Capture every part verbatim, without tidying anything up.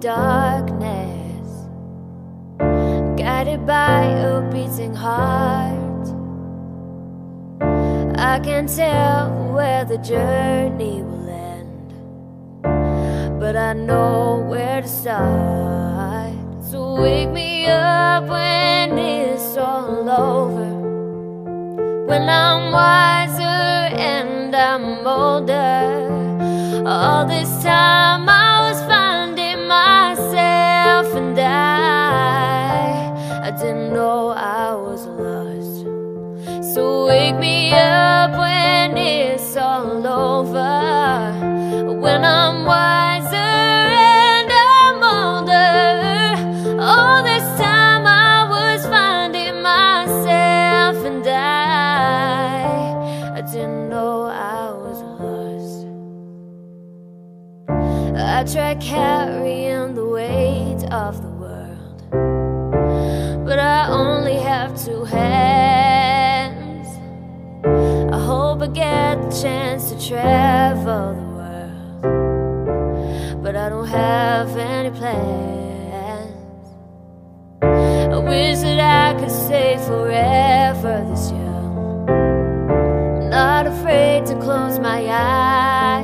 darkness, guided by a beating heart. I can't tell where the journey will end, but I know where to start. So wake me up when it's all over, when I'm wiser and I'm older. All this time I was finding myself, and I, I didn't know I was lost. So wake me up when it's all over, when I'm wiser and I'm older. All this time I was finding myself, and I, I didn't know I was lost. I tried carrying the weight of the world, but I only have two hands. I hope I get the chance to travel the world, but I don't have any plans. I wish that I could stay forever this young, not afraid to close my eyes.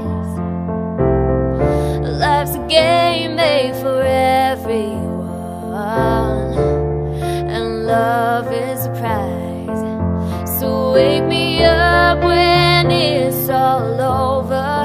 Life's a game made for everyone, and love is a prize. So wake me up when it's all over,